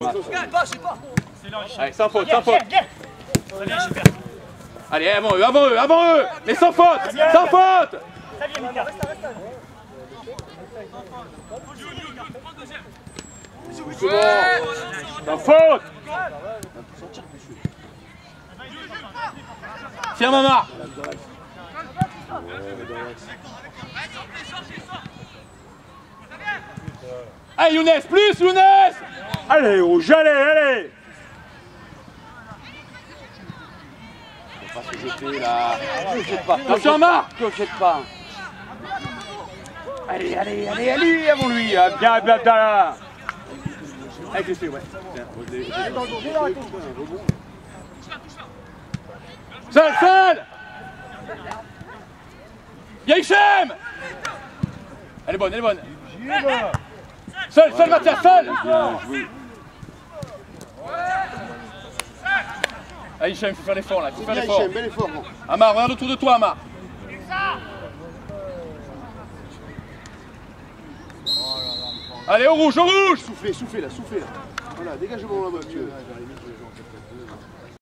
Allez, sans faute, sans faute. Allez, avant eux, avant eux, avant eux. Mais sans faute, sans faute. Sans faute. Tiens, maman. Allez, Younes, plus, Younes. Allez, rouge, allez, allez. Faut pas se jeter là. Ne jette pas. Attention, Marc. Ne jette pas. Allez, allez, allez, allez, avant lui. Bien, Blabda. Avec les pieds, ouais. Seul, seul. Y'a Hichem. Elle est bonne, elle est bonne. Seul, seul, Mathias, seul. Ah, Hichem, il faut faire l'effort là, il faut faire l'effort. Bel effort. Amar, regarde autour de toi, Amar. Allez, au rouge, au rouge. Soufflez, soufflez là, soufflez là. Voilà, dégagez-moi la voiture.